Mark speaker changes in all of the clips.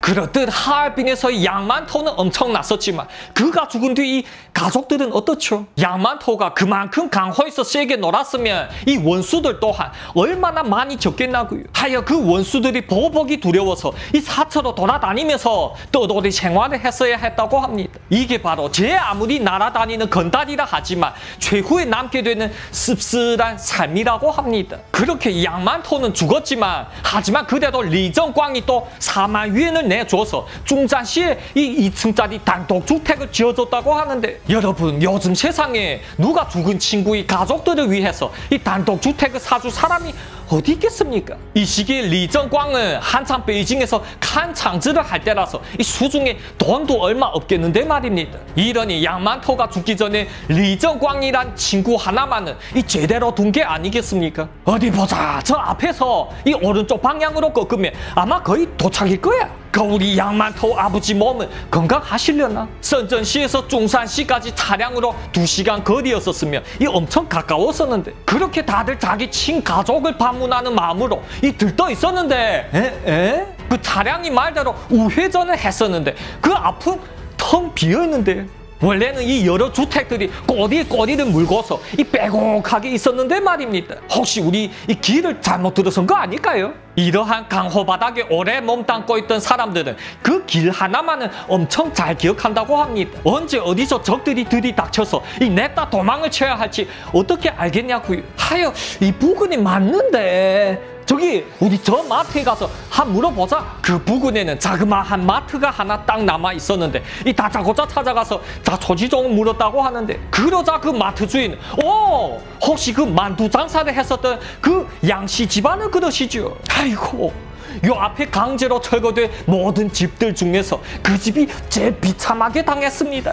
Speaker 1: 그렇듯 하얼빈에서 양만토는 엄청났었지만 그가 죽은 뒤 이 가족들은 어떻죠? 양만토가 그만큼 강호에서 세게 놀았으면 이 원수들 또한 얼마나 많이 적겠나고요. 하여 그 원수들이 보복이 두려워서 이 사처로 돌아다니면서 떠돌이 생활을 했어야 했다고 합니다. 이게 바로 제 아무리 날아다니는 건달이라 하지만 최후에 남게 되는 씁쓸한 삶이라고 합니다. 그렇게 양만토는 죽었지만 하지만 그대로 리정광이 또 4만 위엔을 내줘서 중산시에 이 2층짜리 단독주택을 지어줬다고 하는데 여러분 요즘 세상에 누가 죽은 친구의 가족들을 위해서 이 단독주택을 사줄 사람이 어디 있겠습니까? 이 시기에 리정광은 한참 베이징에서 칸 장즈를 할 때라서 이 수중에 돈도 얼마 없겠는데 말입니다. 이러니 양만토가 죽기 전에 리정광이란 친구 하나만은 이 제대로 둔 게 아니겠습니까? 어디 보자. 저 앞에서 이 오른쪽 방향으로 꺾으면 아마 거의 도착일 거야. 그 우리 양만토 아버지 몸은 건강하시려나? 선전시에서 중산시까지 차량으로 2시간 거리였었으면 이 엄청 가까웠었는데 그렇게 다들 자기 친가족을 방문하는 마음으로 이 들떠 있었는데 그 차량이 말대로 우회전을 했었는데 그 앞은 텅 비어있는데 원래는 이 여러 주택들이 꼬리를 물고서 이 빼곡하게 있었는데 말입니다. 혹시 우리 이 길을 잘못 들어선 거 아닐까요? 이러한 강호 바닥에 오래 몸담고 있던 사람들은 그 길 하나만은 엄청 잘 기억한다고 합니다. 언제 어디서 적들이 들이닥쳐서 이 냈다 도망을 쳐야 할지 어떻게 알겠냐고요. 하여 이 부근이 맞는데 저기 우리 저 마트에 가서 한 물어보자. 그 부근에는 자그마한 마트가 하나 딱 남아 있었는데 이 다짜고짜 찾아가서 자초지종을 물었다고 하는데 그러자 그 마트 주인 혹시 그 만두 장사를 했었던 그 양씨 집안을 그러시죠? 아이고 요 앞에 강제로 철거된 모든 집들 중에서 그 집이 제일 비참하게 당했습니다.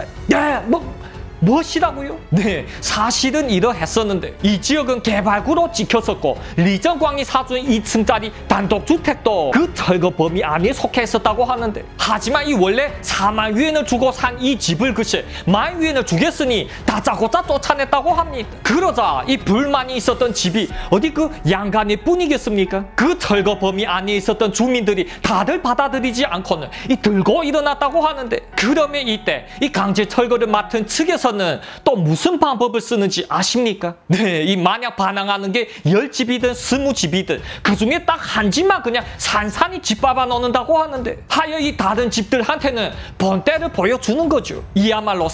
Speaker 1: 무엇이라고요? 네, 사실은 이러했었는데 이 지역은 개발구로 찍혔었고 리정광이 사준 2층짜리 단독주택도 그 철거 범위 안에 속해 있었다고 하는데 하지만 이 원래 4만 위엔을 주고 산 이 집을 글쎄 1만 위엔을 주겠으니 다짜고짜 쫓아냈다고 합니다. 그러자 이 불만이 있었던 집이 어디 그 양간일 뿐이겠습니까? 그 철거 범위 안에 있었던 주민들이 다들 받아들이지 않고는 이 들고 일어났다고 하는데 그러면 이때 이 강제 철거를 맡은 측에서 또 무슨 방법을 쓰는지 아십니까? 네, 이 만약 반항하는 게 10집이든 20집이든 그 중에 딱 한 집만 그냥 산산이 짓밟아 놓는다고 하는데 하여 이 다른 집들한테는 본때를 보여주는 거죠. 이야말로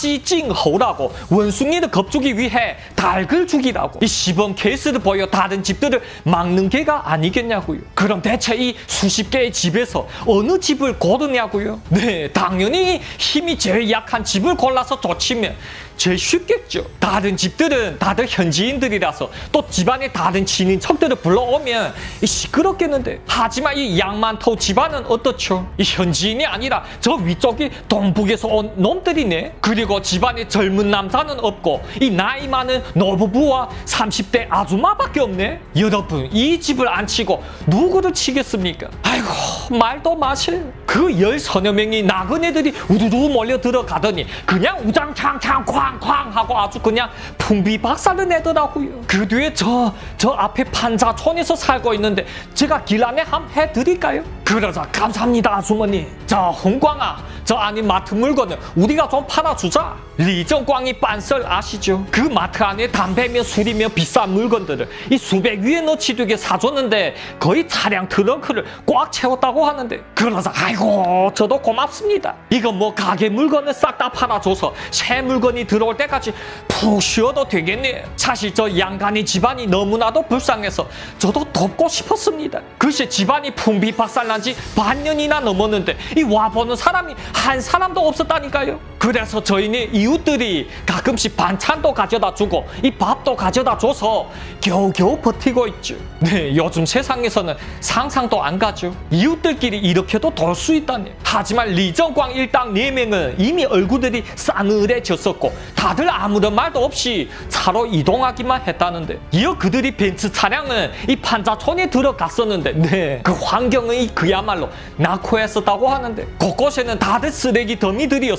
Speaker 1: 싸지찡호라고 원숭이를 겁주기 위해 닭을 죽이라고 이 시범 케이스를 보여 다른 집들을 막는 게가 아니겠냐고요. 그럼 대체 이 수십 개의 집에서 어느 집을 고르냐고요? 네, 당연히 힘이 제일 약한 집을 골라서 쫓으면 제일 쉽겠죠. 다른 집들은 다들 현지인들이라서 또 집안에 다른 친인척들을 불러오면 시끄럽겠는데 하지만 이 양만토 집안은 어떻죠? 이 현지인이 아니라 저 위쪽이 동북에서 온 놈들이네. 그리고 집안에 젊은 남자는 없고 이 나이 많은 노부부와 30대 아줌마밖에 없네. 여러분 이 집을 안 치고 누구를 치겠습니까? 아이고 말도 마세요. 그 10서너 명이 나그네들이 우두두 몰려 들어가더니 그냥 우장창창 쾅쾅 하고 아주 그냥 풍비박살을 내더라고요. 그 뒤에 저 앞에 판자촌에서 살고 있는데 제가 길 안내 한번 해드릴까요? 그러자 감사합니다 아주머니. 저 홍광아 저 안에 마트 물건을 우리가 좀 팔아주자. 리정광이 빤썰 아시죠? 그 마트 안에 담배며 술이며 비싼 물건들을 이 수백 위에 넣지 되게 사줬는데 거의 차량 트렁크를 꽉 채웠다고 하는데 그러자 아이고 저도 고맙습니다. 이거 뭐 가게 물건을 싹 다 팔아줘서 새 물건이 들어올 때까지 푹 쉬어도 되겠네. 사실 저 양간이 집안이 너무나도 불쌍해서 저도 돕고 싶었습니다. 글쎄 집안이 풍비박살난 지 반년이나 넘었는데 이 와보는 사람이 한 사람도 없었다니까요. 그래서 저희는 이웃들이 가끔씩 반찬도 가져다 주고 이 밥도 가져다 줘서 겨우겨우 버티고 있죠. 네, 요즘 세상에서는 상상도 안 가죠. 이웃들끼리 이렇게도 돌 수 있다니. 하지만 리정광 일당 4명은 이미 얼굴들이 싸늘해졌었고 다들 아무런 말도 없이 차로 이동하기만 했다는데 이어 그들이 벤츠 차량은 이 판자촌에 들어갔었는데 네, 그 환경은 그야말로 낙후했었다고 하는데 곳곳에는 다들 쓰레기 더미들이었었고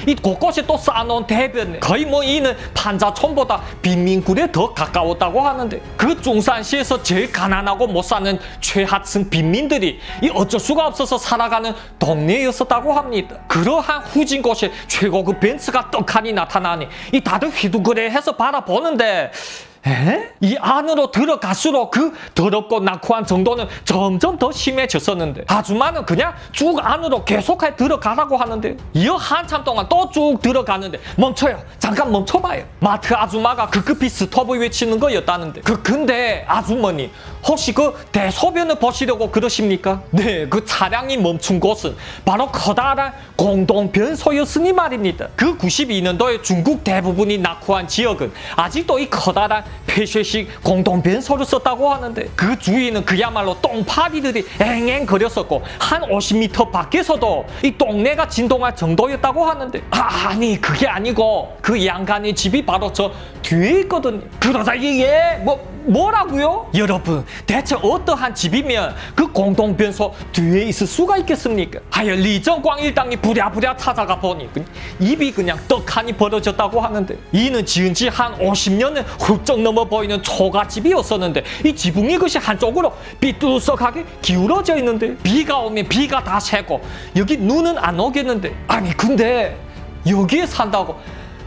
Speaker 1: 이 곳곳에 또 쌓아놓은 대변에 거의 뭐 이는 판자촌보다 빈민굴에 더 가까웠다고 하는데 그 중산시에서 제일 가난하고 못 사는 최하층 빈민들이 이 어쩔 수가 없어서 살아가는 동네였었다고 합니다. 그러한 후진 곳에 최고급 벤츠가 떡하니 나타나니 이 다들 휘둥그레해서 바라보는데 이 안으로 들어갈수록 그 더럽고 낙후한 정도는 점점 더 심해졌었는데 아줌마는 그냥 쭉 안으로 계속해 들어가라고 하는데 이어 한참 동안 또 쭉 들어가는데 멈춰요. 잠깐 멈춰봐요. 마트 아줌마가 급급히 스톱을 외치는 거였다는데 근데 아주머니 혹시 그 대소변을 보시려고 그러십니까? 네, 그 차량이 멈춘 곳은 바로 커다란 공동변소였으니 말입니다. 그 92년도에 중국 대부분이 낙후한 지역은 아직도 이 커다란 폐쇄식 공동변소를 썼다고 하는데 그 주위는 그야말로 똥파리들이 앵앵거렸었고 한 50m 밖에서도 이 동네가 진동할 정도였다고 하는데 아니 그게 아니고 그 양간의 집이 바로 저 뒤에 있거든요. 그러자 이게 뭐라고요? 여러분 대체 어떠한 집이면 그 공동변소 뒤에 있을 수가 있겠습니까? 하여 리정광 일당이 부랴부랴 찾아가 보니 입이 그냥 떡하니 벌어졌다고 하는데 이는 지은 지 한 50년은 훌쩍 넘어 보이는 초가집이었었는데 이 지붕이 그것이 한쪽으로 삐뚤썩하게 기울어져 있는데 비가 오면 비가 다 새고 여기 눈은 안 오겠는데 아니 근데 여기에 산다고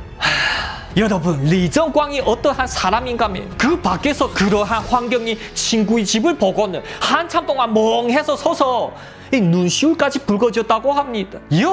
Speaker 1: 여러분 리정광이 어떠한 사람인가면 그 밖에서 그러한 환경이 친구의 집을 보고는 한참 동안 멍해서 서서 이 눈시울까지 붉어졌다고 합니다. 이어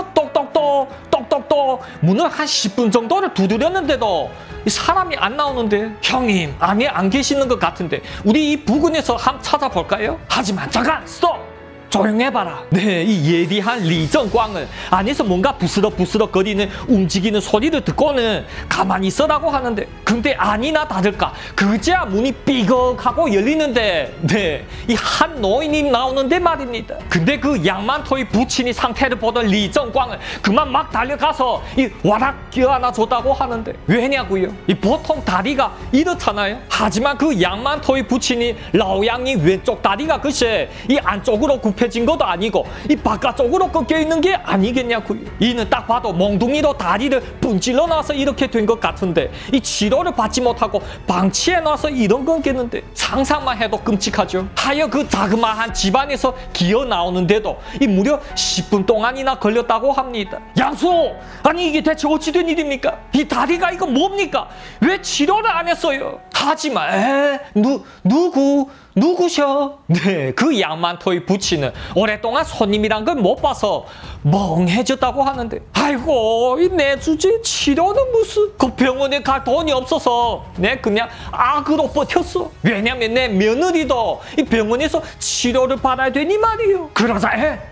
Speaker 1: 똑똑똑 문을 한 10분 정도를 두드렸는데도 이 사람이 안 나오는데 형님 안에 안 계시는 것 같은데 우리 이 부근에서 한번 찾아볼까요? 하지만 잠깐 스톱! 조용해봐라. 네, 이 예리한 리정광은 안에서 뭔가 부스럭부스럭거리는 움직이는 소리를 듣고는 가만히 있으라고 하는데 근데 아니나 다를까 그제야 문이 삐걱하고 열리는데 네, 이 한 노인이 나오는데 말입니다. 근데 그 양만토의 부친이 상태를 보던 리정광은 그만 막 달려가서 이 와락 껴안아줬다고 하는데 왜냐고요? 이 보통 다리가 이렇잖아요. 하지만 그 양만토의 부친이 라오양이 왼쪽 다리가 글쎄 이 안쪽으로 굽혀진 것도 아니고 이 바깥쪽으로 꺾여 있는 게 아니겠냐고요. 이는 딱 봐도 몽둥이로 다리를 분질러 놔서 이렇게 된 것 같은데 이 치료를 받지 못하고 방치해 놔서 이런 거겠는데 상상만 해도 끔찍하죠. 하여 그 자그마한 집안에서 기어 나오는데도 이 무려 10분 동안이나 걸렸다고 합니다. 양수! 아니 이게 대체 어찌 된 일입니까? 이 다리가 이거 뭡니까? 왜 치료를 안 했어요? 하지만 누구셔? 네, 그 양만토의 부친은 오랫동안 손님이란 걸 못 봐서 멍해졌다고 하는데 아이고 내 주제 치료는 무슨 그 병원에 갈 돈이 없어서 내 그냥 악으로 버텼어. 왜냐면 내 며느리도 이 병원에서 치료를 받아야 되니 말이요. 그러자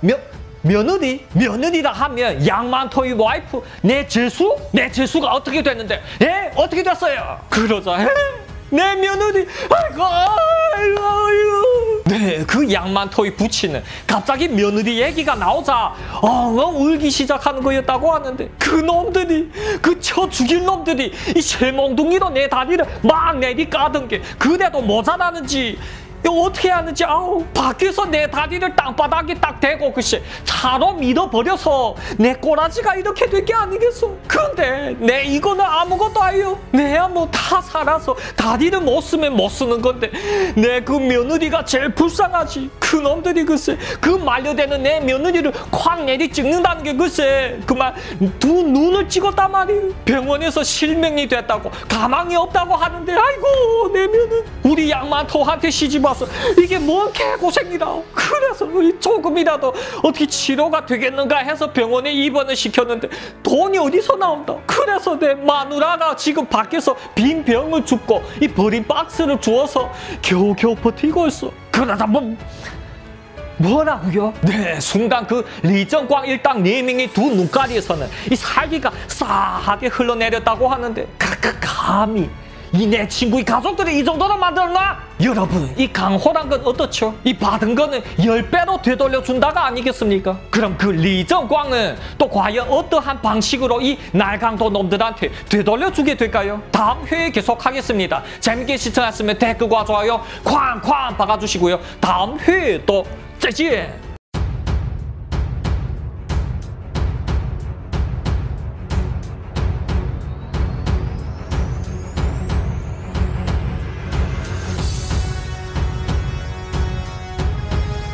Speaker 1: 며느리라 하면 양만토의 와이프 내 재수가 어떻게 됐는데 어떻게 됐어요? 그러자 내 며느리 아이고 네, 그 양만토의 부친은 갑자기 며느리 얘기가 나오자 엉엉 울기 시작하는 거였다고 하는데 그 놈들이 그 쳐 죽일 놈들이 이 쇠몽둥이로 내 다리를 막 내리까던 게 그래도 모자라는지 어떻게 하는지 밖에서 내 다리를 땅바닥에 딱 대고 글쎄 차로 밀어버려서 내 꼬라지가 이렇게 된 게 아니겠어. 근데 내 이거는 아무것도 아니요. 내야 뭐 다 살아서 다리를 못 쓰면 못 쓰는 건데 내 그 며느리가 제일 불쌍하지. 그놈들이 글쎄 그 말려대는 내 며느리를 콱 내리 찍는다는 게 글쎄 그만 두 눈을 찍었단 말이에요. 병원에서 실명이 됐다고 가망이 없다고 하는데 아이고 내 며느리 우리 양만토한테 시집 와서 이게 뭔 개고생이라. 그래서 조금이라도 어떻게 치료가 되겠는가 해서 병원에 입원을 시켰는데 돈이 어디서 나온다. 그래서 내 마누라가 지금 밖에서 빈 병을 줍고 이 버린 박스를 주워서 겨우겨우 버티고 있어. 그러다 뭐라고요? 네, 순간 그 리정광 일당 4명의 두 눈가리에서는 이 살기가 싸하게 흘러내렸다고 하는데 감히 이 내 친구의 가족들이 이 정도로 만들었나? 여러분 이 강호란 건 어떻죠? 이 받은 거는 10배로 되돌려준다가 아니겠습니까? 그럼 그 리정광은 또 과연 어떠한 방식으로 이 날강도 놈들한테 되돌려주게 될까요? 다음 회에 계속하겠습니다. 재밌게 시청하셨으면 댓글과 좋아요 쾅쾅 박아주시고요. 다음 회에 또 再见